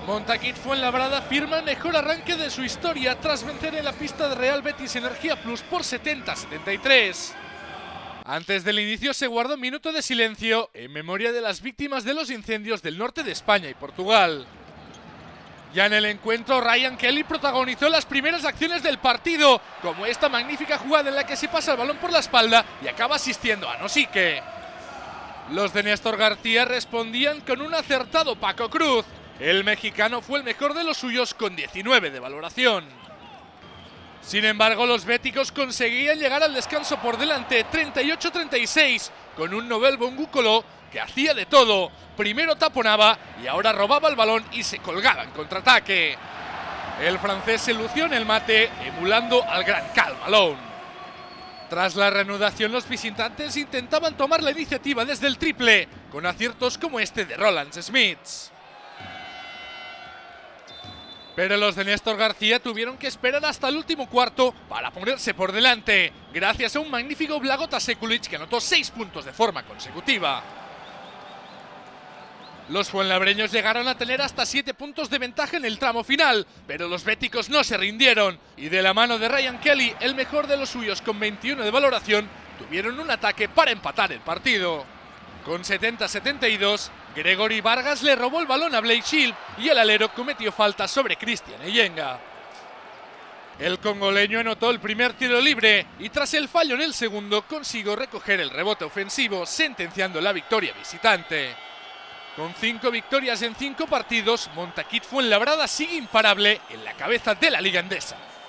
Montaquit Fuenlabrada firma el mejor arranque de su historia tras vencer en la pista de Real Betis Energía Plus por 70-73. Antes del inicio se guardó un minuto de silencio en memoria de las víctimas de los incendios del norte de España y Portugal. Ya en el encuentro, Ryan Kelly protagonizó las primeras acciones del partido, como esta magnífica jugada en la que se pasa el balón por la espalda y acaba asistiendo a Nosique. Los de Néstor García respondían con un acertado Paco Cruz. El mexicano fue el mejor de los suyos con 19 de valoración. Sin embargo, los béticos conseguían llegar al descanso por delante 38-36 con un Nobel Bongucolo que hacía de todo. Primero taponaba y ahora robaba el balón y se colgaba en contraataque. El francés se lució en el mate, emulando al gran Karl Malone. Tras la reanudación, los visitantes intentaban tomar la iniciativa desde el triple, con aciertos como este de Roland Smits. Pero los de Néstor García tuvieron que esperar hasta el último cuarto para ponerse por delante, gracias a un magnífico Blagota Sekulic que anotó 6 puntos de forma consecutiva. Los fuenlabreños llegaron a tener hasta 7 puntos de ventaja en el tramo final, pero los béticos no se rindieron y de la mano de Ryan Kelly, el mejor de los suyos con 21 de valoración, tuvieron un ataque para empatar el partido. Con 70-72, Gregory Vargas le robó el balón a Blake Shield y el alero cometió falta sobre Cristian Eyenga. El congoleño anotó el primer tiro libre y tras el fallo en el segundo consiguió recoger el rebote ofensivo, sentenciando la victoria visitante. Con 5 victorias en 5 partidos, Montaquit Fuenlabrada sigue imparable en la cabeza de la Liga Endesa.